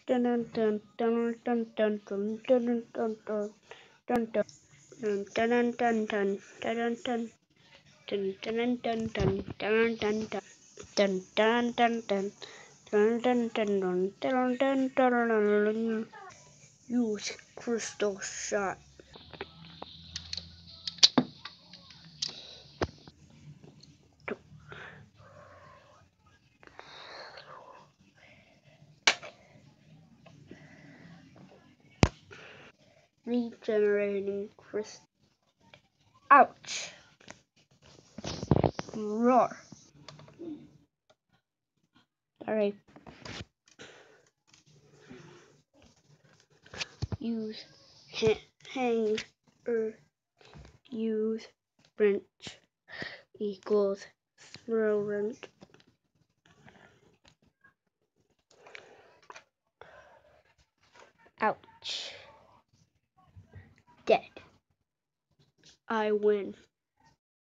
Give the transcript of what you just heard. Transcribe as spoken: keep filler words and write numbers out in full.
Dun dun dun dun dun dun dun dun dun dun dun dun. Dun dun dun dun dun dun dun dun dun dun dun dun dun. Dun dun dun dun dun dun dun dun dun dun dun dun. Use crystal shot. Regenerating crystal. Ouch. Roar. Sorry. Use ha hang or use wrench equals throw wrench. Ouch. Dead. I win.